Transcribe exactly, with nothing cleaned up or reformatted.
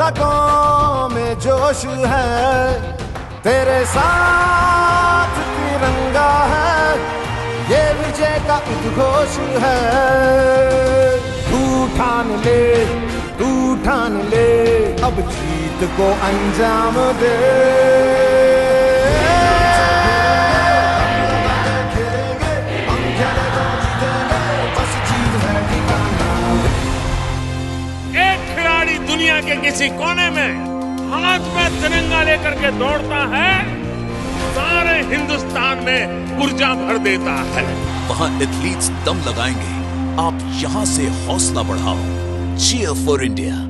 रगों में जोश है, तेरे साथ तिरंगा है, ये विजय का उद्घोष है। तू ठान ले, तू ठान ले, अब जीत को अंजाम दे। दुनिया के किसी कोने में हाथ में तिरंगा लेकर के दौड़ता है, सारे हिंदुस्तान में ऊर्जा भर देता है। वहाँ एथलीट्स दम लगाएंगे, आप यहाँ से हौसला बढ़ाओ। Cheer for India.